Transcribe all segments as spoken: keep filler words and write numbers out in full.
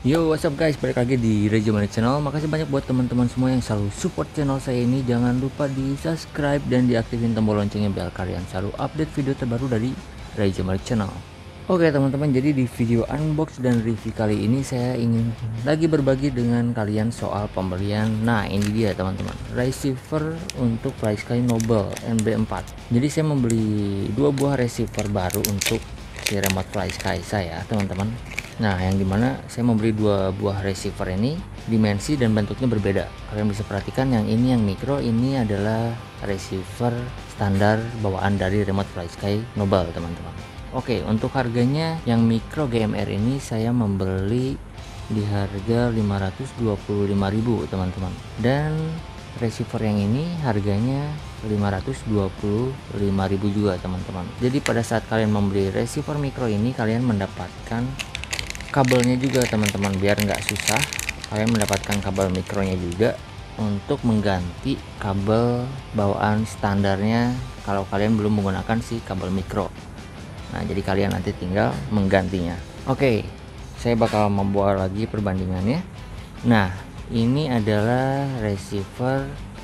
Yo, what's up guys, balik lagi di Rejimani Channel. Makasih banyak buat teman-teman semua yang selalu support channel saya ini. Jangan lupa di subscribe dan diaktifin tombol loncengnya biar kalian selalu update video terbaru dari Rejimani Channel. Oke teman-teman, jadi di video unbox dan review kali ini saya ingin lagi berbagi dengan kalian soal pembelian. Nah ini dia teman-teman, receiver untuk FlySky Noble N B empat. Jadi saya membeli dua buah receiver baru untuk si remote FlySky saya teman-teman. Nah yang dimana saya membeli dua buah receiver ini, dimensi dan bentuknya berbeda. Kalian bisa perhatikan, yang ini yang micro, ini adalah receiver standar bawaan dari remote FlySky Noble teman-teman. Oke, untuk harganya yang micro G M R ini saya membeli di harga lima ratus dua puluh lima ribu teman-teman, dan receiver yang ini harganya lima ratus dua puluh lima ribu juga teman-teman. Jadi pada saat kalian membeli receiver micro ini, kalian mendapatkan kabelnya juga teman-teman. Biar nggak susah, kalian mendapatkan kabel mikronya juga untuk mengganti kabel bawaan standarnya kalau kalian belum menggunakan si kabel mikro. Nah jadi kalian nanti tinggal menggantinya. Oke, saya bakal membuat lagi perbandingannya. Nah ini adalah receiver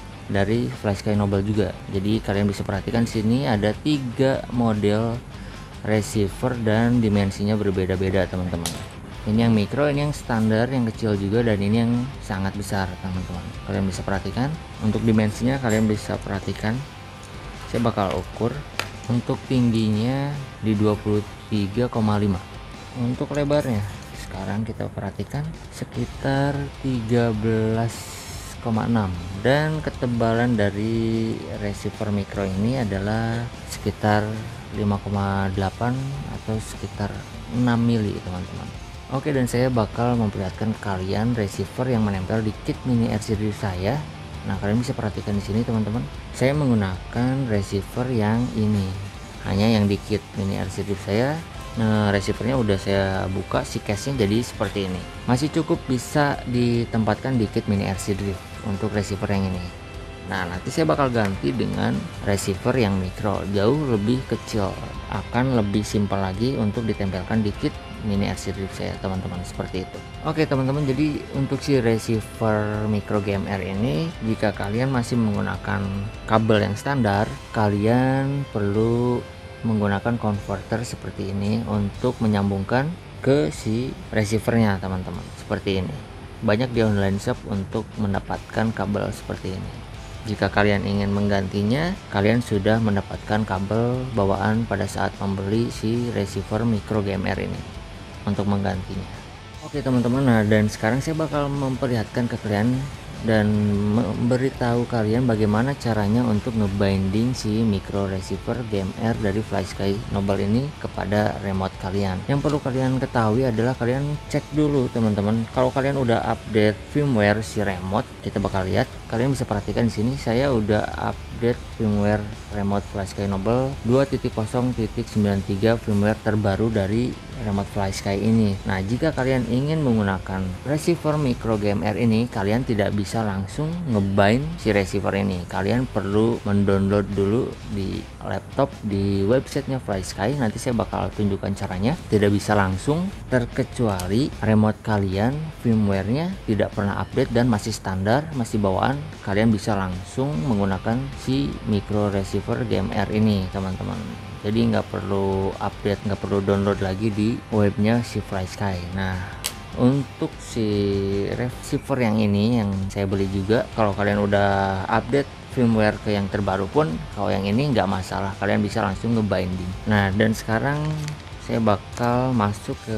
dari FlySky Noble juga. Jadi kalian bisa perhatikan sini ada tiga model receiver dan dimensinya berbeda-beda teman-teman. Ini yang mikro, ini yang standar, yang kecil juga, dan ini yang sangat besar teman-teman. Kalian bisa perhatikan untuk dimensinya, kalian bisa perhatikan saya bakal ukur. Untuk tingginya di dua puluh tiga koma lima. Untuk lebarnya sekarang kita perhatikan sekitar tiga belas koma enam, dan ketebalan dari receiver mikro ini adalah sekitar lima koma delapan atau sekitar enam mili teman-teman. Oke, dan saya bakal memperlihatkan ke kalian receiver yang menempel di kit mini R C D saya. Nah kalian bisa perhatikan di sini teman-teman, saya menggunakan receiver yang ini, hanya yang di kit mini R C D saya. Nah receivernya udah saya buka si case-nya, jadi seperti ini. Masih cukup bisa ditempatkan di kit mini R C D untuk receiver yang ini. Nah nanti saya bakal ganti dengan receiver yang mikro, jauh lebih kecil, akan lebih simpel lagi untuk ditempelkan di kit mini R C D saya teman-teman, seperti itu. Oke teman-teman, jadi untuk si receiver micro G M R ini, jika kalian masih menggunakan kabel yang standar, kalian perlu menggunakan converter seperti ini untuk menyambungkan ke si receivernya teman-teman, seperti ini. Banyak di online shop untuk mendapatkan kabel seperti ini. Jika kalian ingin menggantinya, kalian sudah mendapatkan kabel bawaan pada saat membeli si receiver micro G M R ini untuk menggantinya. Oke teman-teman, nah dan sekarang saya bakal memperlihatkan ke kalian dan memberitahu kalian bagaimana caranya untuk ngebinding si micro receiver G M R dari FlySky Noble ini kepada remote kalian. Yang perlu kalian ketahui adalah kalian cek dulu teman-teman, kalau kalian udah update firmware si remote, kita bakal lihat. Kalian bisa perhatikan di sini saya udah update firmware remote FlySky Noble dua titik nol titik sembilan tiga, firmware terbaru dari remote FlySky ini. Nah jika kalian ingin menggunakan receiver micro G M R ini, kalian tidak bisa langsung ngebind si receiver ini. Kalian perlu mendownload dulu di laptop di websitenya FlySky. Nanti saya bakal tunjukkan caranya. Tidak bisa langsung, terkecuali remote kalian firmwarenya tidak pernah update dan masih standar, masih bawaan. Kalian bisa langsung menggunakan si micro receiver G M R ini teman-teman. Jadi nggak perlu update, nggak perlu download lagi di webnya si FlySky. Nah untuk si receiver yang ini yang saya beli juga, kalau kalian udah update firmware ke yang terbaru pun, kalau yang ini nggak masalah, kalian bisa langsung ngebinding. Nah dan sekarang saya bakal masuk ke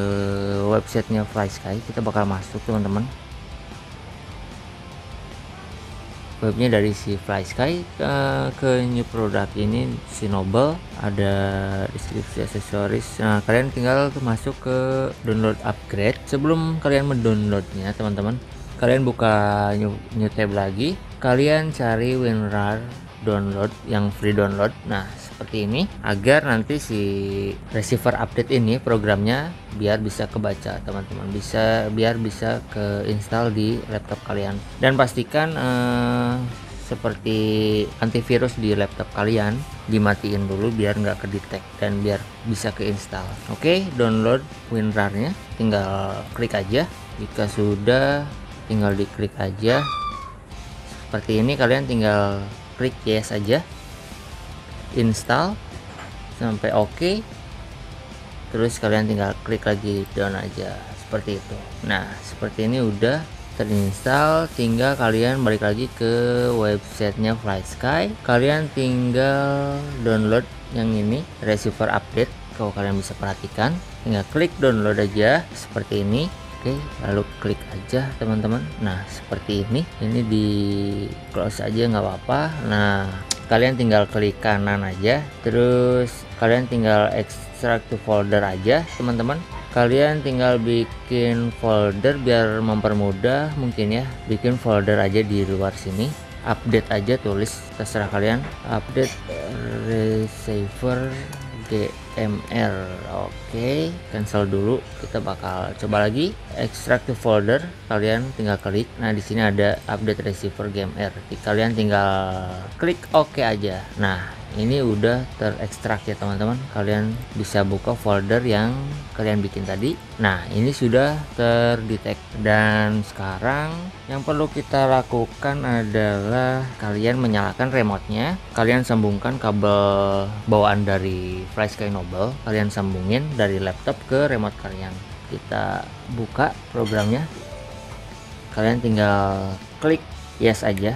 websitenya FlySky. Kita bakal masuk teman-teman, webnya dari si FlySky. ke, ke new product ini si Noble, ada deskripsi aksesoris. Nah kalian tinggal masuk ke download upgrade. Sebelum kalian mendownloadnya teman-teman, kalian buka new, new tab lagi, kalian cari WinRAR download yang free download. Nah seperti ini, agar nanti si receiver update ini programnya biar bisa kebaca teman-teman, bisa biar bisa ke install di laptop kalian. Dan pastikan eh, seperti antivirus di laptop kalian, dimatiin dulu biar nggak kedetek dan biar bisa keinstall. Oke, download WinRAR-nya, tinggal klik aja. Jika sudah, tinggal diklik aja seperti ini. Kalian tinggal klik yes aja, install sampai oke, terus kalian tinggal klik lagi down aja seperti itu. Nah, seperti ini udah terinstall, tinggal kalian balik lagi ke websitenya FlySky. Kalian tinggal download yang ini, receiver update. Kalau kalian bisa perhatikan, tinggal klik download aja seperti ini. Oke, lalu klik aja teman-teman. Nah, seperti ini, ini di close aja nggak apa-apa. Nah, kalian tinggal klik kanan aja, terus kalian tinggal extract to folder aja teman-teman. Kalian tinggal bikin folder biar mempermudah, mungkin ya, bikin folder aja di luar sini, update aja, tulis terserah kalian, update receiver G M R. Oke, cancel dulu. Kita bakal coba lagi, extract to folder, kalian tinggal klik. Nah, di sini ada update receiver G M R, kalian tinggal klik oke aja. Nah, ini udah terekstrak ya teman-teman. Kalian bisa buka folder yang kalian bikin tadi. Nah, ini sudah terdetek, dan sekarang yang perlu kita lakukan adalah kalian menyalakan remote-nya. Kalian sambungkan kabel bawaan dari FlySky Noble, kalian sambungin dari laptop ke remote kalian. Kita buka programnya, kalian tinggal klik yes aja.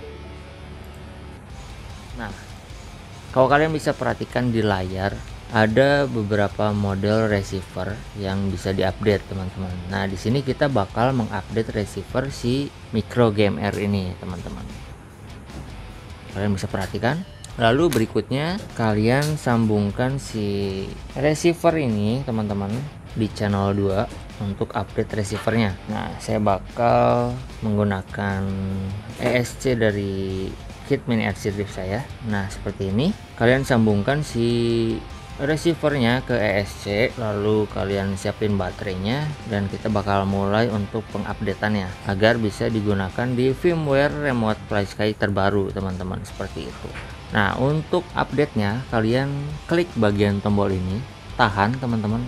Nah, kalau kalian bisa perhatikan di layar, ada beberapa model receiver yang bisa diupdate teman-teman. Nah, di sini kita bakal mengupdate receiver si micro G M R ini teman-teman. Kalian bisa perhatikan. Lalu berikutnya kalian sambungkan si receiver ini teman-teman di channel dua untuk update receivernya. Nah, saya bakal menggunakan E S C dari kit mini R C drive saya. Nah, seperti ini. Kalian sambungkan si receivernya ke E S C, lalu kalian siapin baterainya, dan kita bakal mulai untuk pengupdateannya agar bisa digunakan di firmware remote FlySky terbaru teman-teman, seperti itu. Nah, untuk update-nya kalian klik bagian tombol ini, tahan teman-teman.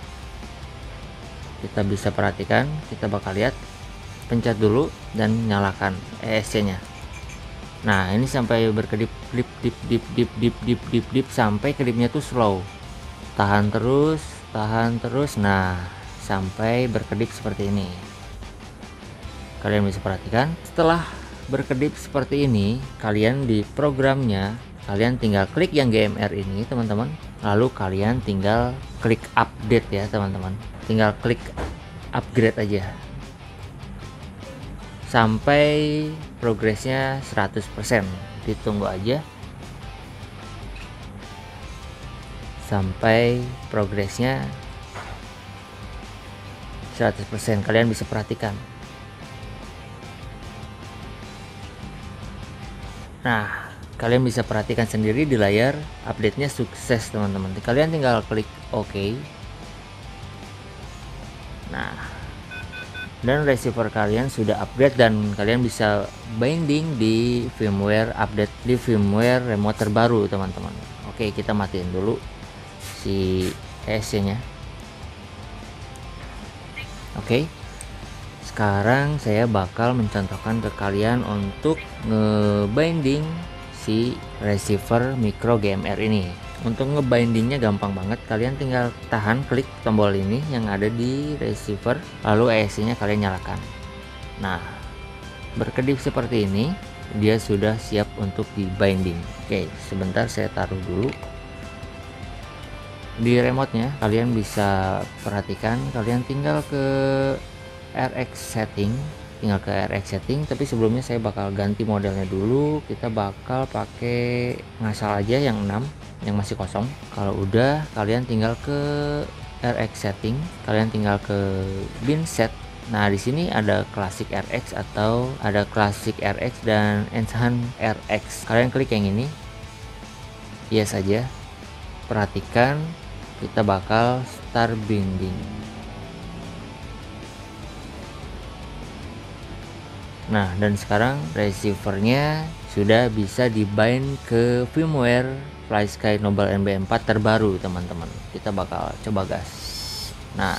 Kita bisa perhatikan, kita bakal lihat, pencet dulu dan nyalakan E S C-nya. Nah, ini sampai berkedip dip dip dip dip dip dip dip dip sampai kedipnya tuh slow. Tahan terus, tahan terus. Nah, sampai berkedip seperti ini. Kalian bisa perhatikan, setelah berkedip seperti ini, kalian di programnya kalian tinggal klik yang G M R ini teman-teman, lalu kalian tinggal klik update ya teman-teman, tinggal klik upgrade aja sampai progresnya seratus persen. Ditunggu aja sampai progresnya seratus persen. Kalian bisa perhatikan. Nah, kalian bisa perhatikan sendiri di layar, update-nya sukses teman-teman. Kalian tinggal klik OK. Nah, dan receiver kalian sudah upgrade dan kalian bisa binding di firmware update, di firmware remote terbaru teman-teman. Oke, kita matiin dulu si E S C-nya. Oke, sekarang saya bakal mencontohkan ke kalian untuk ngebinding si receiver micro G M R ini. Untuk ngebindingnya gampang banget, kalian tinggal tahan klik tombol ini yang ada di receiver, lalu E S C-nya kalian nyalakan. Nah, berkedip seperti ini, dia sudah siap untuk di binding. Oke, sebentar saya taruh dulu. Di remote-nya kalian bisa perhatikan, kalian tinggal ke R X setting, tinggal ke R X setting, tapi sebelumnya saya bakal ganti modelnya dulu. Kita bakal pakai ngasal aja yang enam, yang masih kosong. Kalau udah, kalian tinggal ke R X setting, kalian tinggal ke bin set. Nah, di sini ada classic R X atau ada classic R X dan enhanced R X. Kalian klik yang ini, yes saja. Perhatikan, kita bakal start binding. Nah, dan sekarang receivernya sudah bisa dibind ke firmware FlySky Noble N B empat terbaru teman-teman. Kita bakal coba gas. Nah,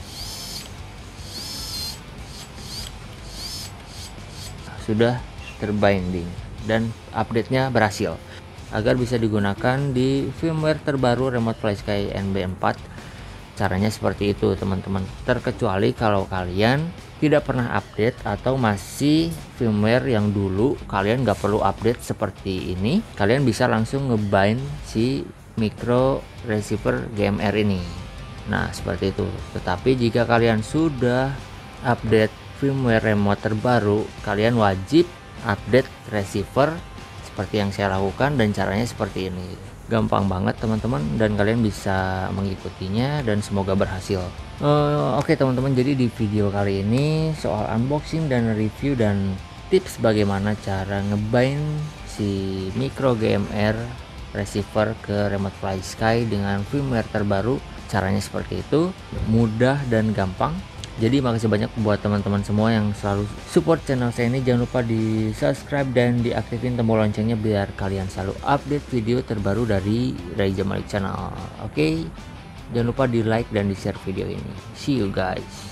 sudah terbinding dan update-nya berhasil agar bisa digunakan di firmware terbaru remote FlySky N B empat. Caranya seperti itu teman-teman, terkecuali kalau kalian tidak pernah update atau masih firmware yang dulu, kalian nggak perlu update seperti ini, kalian bisa langsung ngebind si micro receiver G M R ini. Nah seperti itu. Tetapi jika kalian sudah update firmware remote terbaru, kalian wajib update receiver seperti yang saya lakukan, dan caranya seperti ini. Gampang banget teman-teman, dan kalian bisa mengikutinya dan semoga berhasil. uh, Oke okay, teman-teman, jadi di video kali ini soal unboxing dan review dan tips bagaimana cara ngebind si micro G M R receiver ke remote FlySky dengan firmware terbaru. Caranya seperti itu, mudah dan gampang. Jadi makasih banyak buat teman-teman semua yang selalu support channel saya ini. Jangan lupa di subscribe dan diaktifin tombol loncengnya biar kalian selalu update video terbaru dari Reza Malik Channel. Oke, okay? Jangan lupa di like dan di share video ini. See you guys.